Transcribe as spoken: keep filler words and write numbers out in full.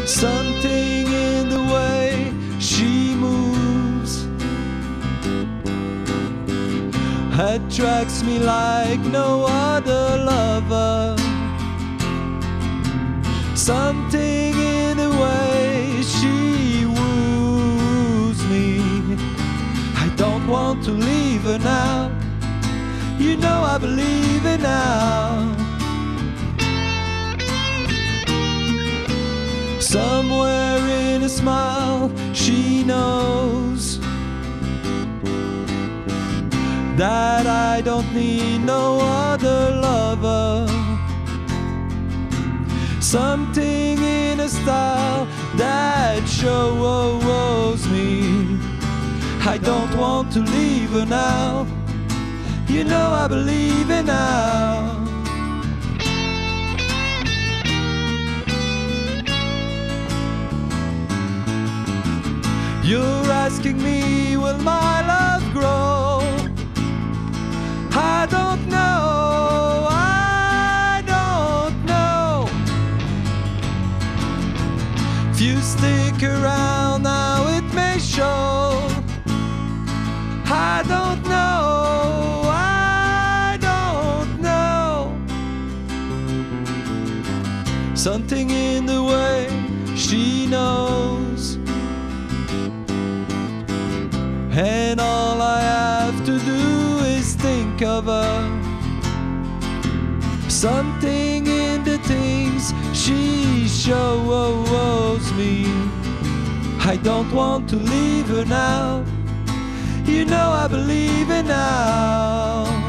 Something in the way she moves attracts me like no other lover. Something in the way she woos me. I don't want to leave her now. You know I believe it now. Somewhere in a smile she knows that I don't need no other lover. Something in a style that shows me I don't want to leave her now. You know I believe it now. You're asking me, will my love grow? I don't know, I don't know. If you stick around now it may show. I don't know, I don't know. Something in the way she knows, and all I have to do is think of her. Something in the things she shows me. I don't want to leave her now. You know I believe it now.